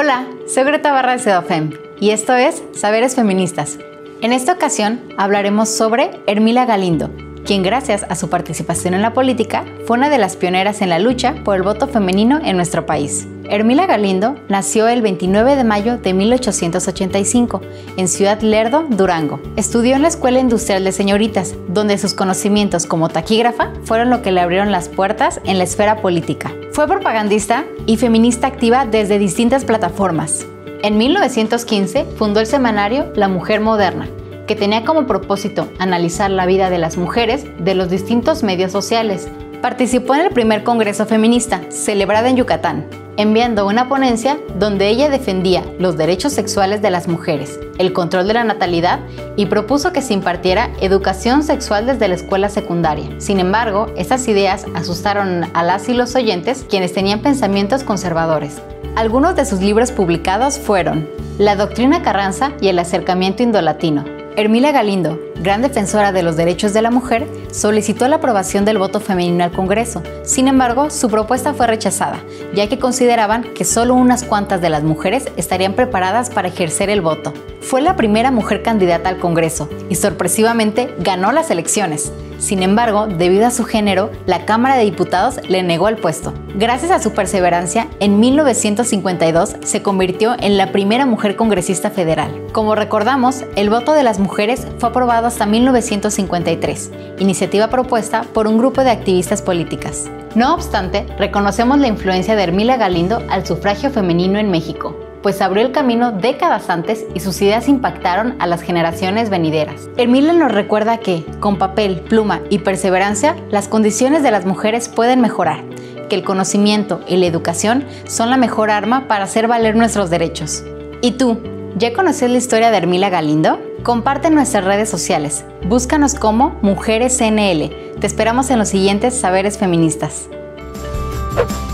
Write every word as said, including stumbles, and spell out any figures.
Hola, soy Greta Barra de Sedofem y esto es Saberes Feministas. En esta ocasión hablaremos sobre Hermila Galindo, quien gracias a su participación en la política fue una de las pioneras en la lucha por el voto femenino en nuestro país. Hermila Galindo nació el veintinueve de mayo de mil ochocientos ochenta y cinco en Ciudad Lerdo, Durango. Estudió en la Escuela Industrial de Señoritas, donde sus conocimientos como taquígrafa fueron lo que le abrieron las puertas en la esfera política. Fue propagandista y feminista activa desde distintas plataformas. En mil novecientos quince fundó el semanario La Mujer Moderna, que tenía como propósito analizar la vida de las mujeres de los distintos medios sociales. Participó en el primer Congreso Feminista, celebrado en Yucatán, enviando una ponencia donde ella defendía los derechos sexuales de las mujeres, el control de la natalidad y propuso que se impartiera educación sexual desde la escuela secundaria. Sin embargo, estas ideas asustaron a las y los oyentes, quienes tenían pensamientos conservadores. Algunos de sus libros publicados fueron La Doctrina Carranza y El Acercamiento Indolatino. Hermila Galindo, gran defensora de los derechos de la mujer, solicitó la aprobación del voto femenino al Congreso. Sin embargo, su propuesta fue rechazada, ya que consideraban que solo unas cuantas de las mujeres estarían preparadas para ejercer el voto. Fue la primera mujer candidata al Congreso y sorpresivamente ganó las elecciones. Sin embargo, debido a su género, la Cámara de Diputados le negó el puesto. Gracias a su perseverancia, en mil novecientos cincuenta y dos se convirtió en la primera mujer congresista federal. Como recordamos, el voto de las mujeres fue aprobado hasta mil novecientos cincuenta y tres, iniciativa propuesta por un grupo de activistas políticas. No obstante, reconocemos la influencia de Hermila Galindo al sufragio femenino en México, pues abrió el camino décadas antes y sus ideas impactaron a las generaciones venideras. Hermila nos recuerda que, con papel, pluma y perseverancia, las condiciones de las mujeres pueden mejorar, que el conocimiento y la educación son la mejor arma para hacer valer nuestros derechos. ¿Y tú, ya conoces la historia de Hermila Galindo? Comparte en nuestras redes sociales. Búscanos como Mujeres C N L. Te esperamos en los siguientes Saberes Feministas.